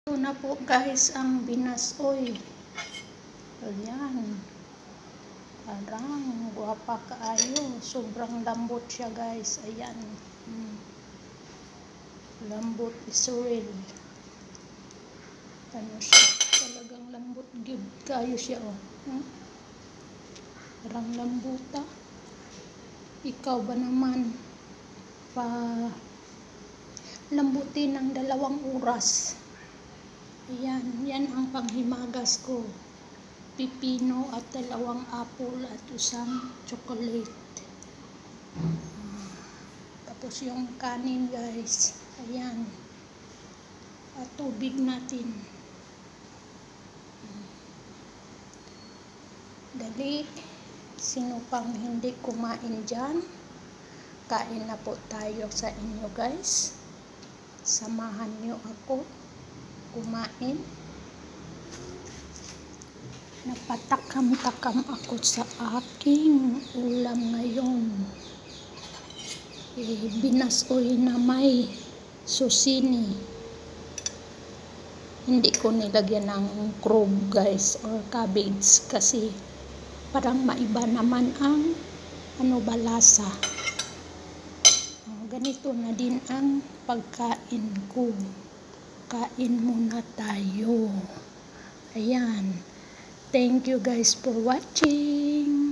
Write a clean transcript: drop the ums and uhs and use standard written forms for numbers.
Ito na po guys ang binasoy. Ayan. Parang guwapa kaayo. Sobrang lambot siya guys. Ayan. Lambot Israel. Ano siya? Talagang lambot. Good kayo siya oh. Parang lambuta. Ikaw ba naman lambutin ng 2 oras. Ayan, yan ang panghimagas ko. Pipino at 2 apple at 1 chocolate. Tapos yung kanin guys. Ayan. At tubig natin. Dali. Sino pang hindi kumain dyan? Kain na po tayo sa inyo guys. Samahan nyo ako kumain. Napatakam-takam ako sa aking ulam ngayon. Binasoy na may susini. Hindi ko nilagyan ng crab guys or cabbage kasi parang maiba naman ang balasa. Ganito na din ang pagkain ko. Kain muna tayo. Ayan. Thank you guys for watching.